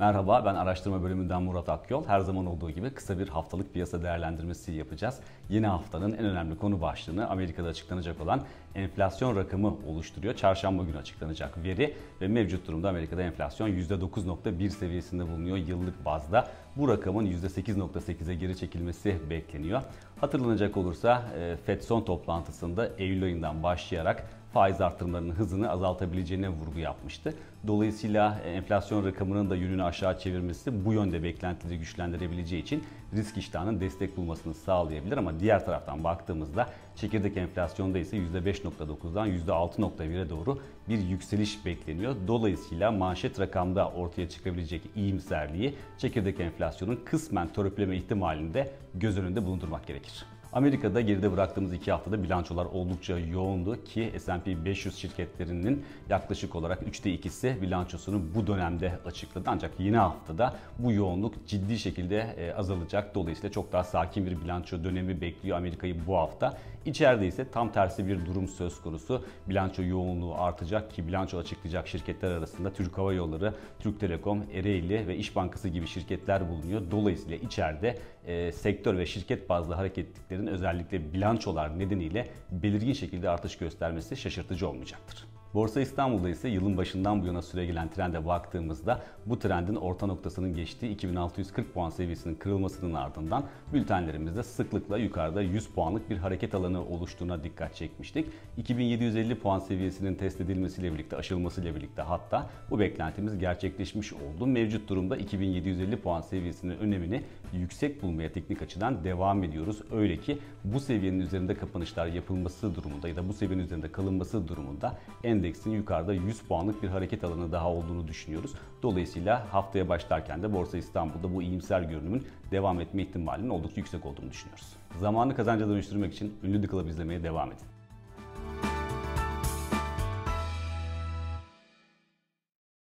Merhaba, ben araştırma bölümünden Murat Akyol. Her zaman olduğu gibi kısa bir haftalık piyasa değerlendirmesi yapacağız. Yeni haftanın en önemli konu başlığını Amerika'da açıklanacak olan enflasyon rakamı oluşturuyor. Çarşamba günü açıklanacak veri ve mevcut durumda Amerika'da enflasyon %9.1 seviyesinde bulunuyor yıllık bazda. Bu rakamın %8.8'e geri çekilmesi bekleniyor. Hatırlanacak olursa FED son toplantısında Eylül ayından başlayarak faiz artırımlarının hızını azaltabileceğine vurgu yapmıştı. Dolayısıyla enflasyon rakamının da yönünü aşağı çevirmesi bu yönde beklentileri güçlendirebileceği için risk iştahının destek bulmasını sağlayabilir. Ama diğer taraftan baktığımızda çekirdek enflasyonda ise %5.9'dan %6.1'e doğru bir yükseliş bekleniyor. Dolayısıyla manşet rakamda ortaya çıkabilecek iyimserliği çekirdek enflasyonun kısmen törpüleme ihtimalini de göz önünde bulundurmak gerekir. Amerika'da geride bıraktığımız 2 haftada bilançolar oldukça yoğundu ki S&P 500 şirketlerinin yaklaşık olarak 3'te 2'si bilançosunu bu dönemde açıkladı. Ancak yeni haftada bu yoğunluk ciddi şekilde azalacak. Dolayısıyla çok daha sakin bir bilanço dönemi bekliyor Amerika'yı bu hafta. İçeride ise tam tersi bir durum söz konusu. Bilanço yoğunluğu artacak ki bilanço açıklayacak şirketler arasında Türk Hava Yolları, Türk Telekom, Ereğli ve İş Bankası gibi şirketler bulunuyor. Dolayısıyla içeride sektör ve şirket bazlı hareketliliklerin özellikle bilançolar nedeniyle belirgin şekilde artış göstermesi şaşırtıcı olmayacaktır. Borsa İstanbul'da ise yılın başından bu yana süregelen trende baktığımızda bu trendin orta noktasının geçtiği 2640 puan seviyesinin kırılmasının ardından bültenlerimizde sıklıkla yukarıda 100 puanlık bir hareket alanı oluştuğuna dikkat çekmiştik. 2750 puan seviyesinin test edilmesiyle birlikte, aşılmasıyla birlikte hatta bu beklentimiz gerçekleşmiş oldu. Mevcut durumda 2750 puan seviyesinin önemini yüksek bulmaya teknik açıdan devam ediyoruz. Öyle ki bu seviyenin üzerinde kapanışlar yapılması durumunda ya da bu seviyenin üzerinde kalınması durumunda endeksin yukarıda 100 puanlık bir hareket alanı daha olduğunu düşünüyoruz. Dolayısıyla haftaya başlarken de Borsa İstanbul'da bu iyimser görünümün devam etme ihtimalinin oldukça yüksek olduğunu düşünüyoruz. Zamanı kazanca dönüştürmek için ünlü The Club izlemeye devam edin.